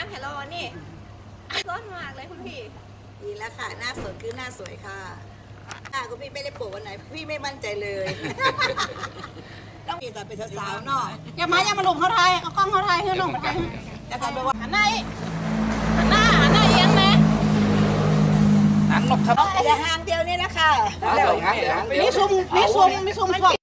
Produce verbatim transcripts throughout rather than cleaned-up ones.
แฮลโลนี่ร้อนมากเลยคุณพี่ดีแล้วค่ะหน้าสดคือหน้าสวยค่ะถ้าคุณพี่ไม่ได้ปลูกวันไหนพี่ไม่มั่นใจเลยต้องมีแต่เป็นสาวๆเนาะอย่ามาอย่ามาหลุมเขาไทยเอากล้องเขาไทยให้น้องไปจะทำไปว่าหันหน้าหันหน้าหันหน้าเอียงไหมหันนกครับอย่าห่างเดียวนี่นะคะมีซุ่มมีซุ่มมีซุ่มก่อน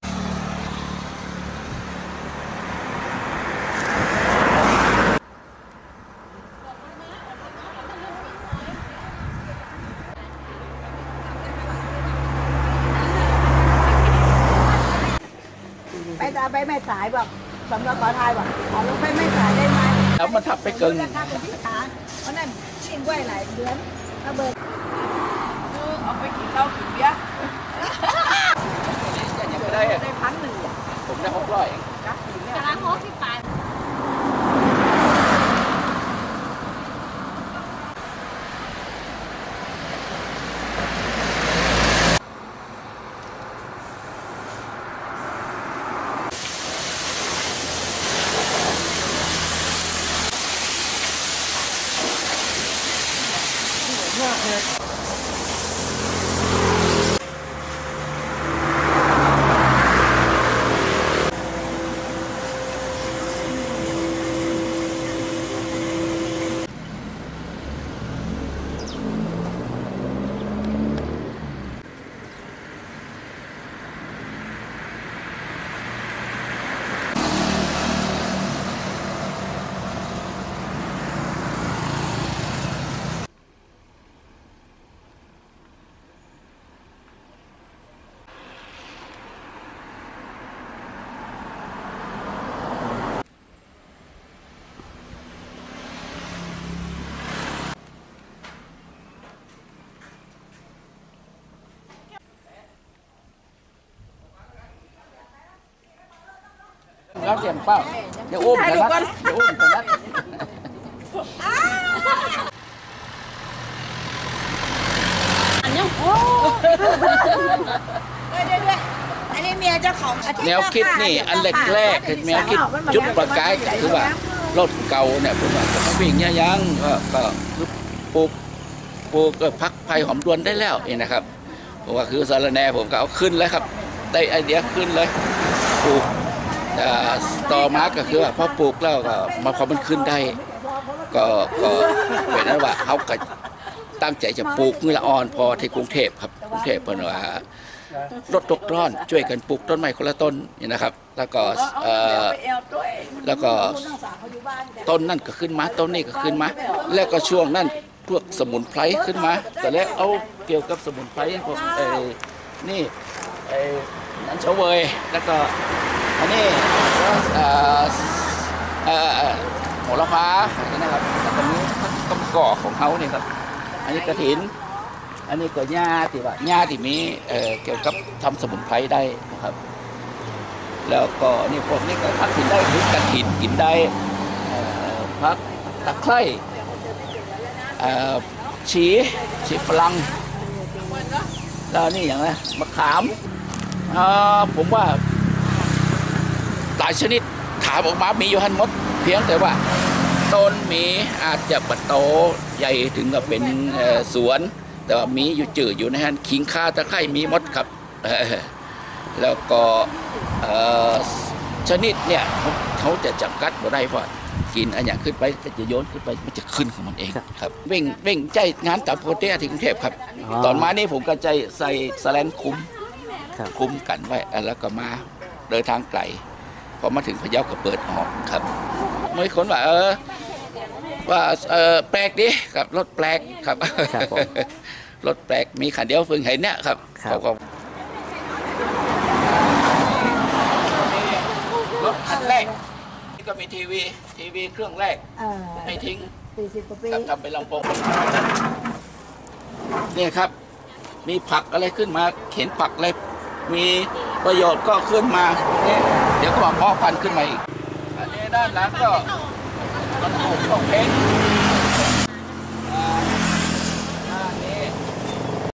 ไปตาไปไม่สายบอกสำหรับขอทายบอกขอลงไปไม่สายได้ไหมแล้วมันทับไปเกินราคาเป็นที่ขาเพราะนั่นชิงไว้หลายเดือนระเบิดเอาไปกินเหล้ากินเบียร์ยังไม่ได้ได้พันหนึ่งผมได้หกร้อยกำลังฮอกที่ปลายมากเลยแล้วเสียงเป้าเดี๋ยวอุ้มกันนะเดี๋ยวอุ้มกันนะอันนี้โอ้ด้วยด้วยด้วยอันนี้เมียเจ้าของแนวคิดนี่อันแรกๆแนวคิดจุดประกายคือว่ารถเก่าเนี่ยผมว่าเขาวิ่งยังก็ก็คือปลูกปลูกพักไผ่หอมดวนได้แล้วเองนะครับผมว่าคือสารแหน่ผมก็เอาขึ้นแล้วครับได้ไอเดียขึ้นเลยปลูกต่อมาก็คือว่าพอปลูกแล้วก็มาพอมันขึ้นได้ก็ก็เป็นนั้นว่าเขาก็ตั้งใจจะปลูกเมื่อละอ่อนพอที่กรุงเทพครับกรุงเทพเพราะว่าลดตกร้อนช่วยกันปลูกต้นไม้คนละต้นนี่นะครับแล้วก็แล้วก็ต้นนั่นก็ขึ้นมาต้นนี้ก็ขึ้นมาแล้วก็ช่วงนั้นพวกสมุนไพรขึ้นมาแต่แล้วเอาเกี่ยวกับสมุนไพรพวกไอ้นี่ไอ้นันเฉวยแล้วก็อันนี้โหระพานะครับตรงนี้ต้นก่อของเขาเนี่ยครับอันนี้กระถินอันนี้ก็หญ้าที่ว่าหญ้าที่มีเกี่ยวกับทำสมุนไพรได้นะครับแล้วก็นี่พวกนี้ก็พักกินได้คือกระถินกินได้พักตะไคร้ชีชีฝรั่งแล้วนี่อย่างไรมะขามผมว่าหลายชนิดถามออกมามีอยู่หันหมดเพียงแต่ว่าต้นมีอาจจะบัดโตใหญ่ถึงกับเป็นสวนแต่ว่ามีอยู่จืดอยู่ในหันขิงข่าตะไคร้มีหมดครับแล้วก็ชนิดเนี่ยเขาจะจำกัดบ่ได้เพราะกินอันอย่างขึ้นไปก็จะโยนขึ้นไปมันจะขึ้นของมันเองครับเว่งเว่งใจงานตามโปรเตียที่กรุงเทพครับตอนมานี่ผมก็ใจใส่สแลนคุ้มคุ้มกันไว้แล้วก็มาเดินทางไกลพอมาถึงพะเยาก็เปิดออกครับเมื่อคนว่าเออว่าเออแปลกดิครับรถแปลกครับรถแปลกมีคันเดียวเพิ่งเห็นเนี่ยครับเขาก็รถคันแรกก็มีทีวีทีวีเครื่องแรกไม่ทิ้งทำเป็นลำโพงนี่ครับมีผักอะไรขึ้นมาเข็นผักอะไรมีประโยชน์ก็ขึ้นมาเนี่ยเดี๋ยวก็มาเพาะพันธุ์ขึ้นมาอีกอันนี้ด้านหลังก็มันปลูกต้องเพชร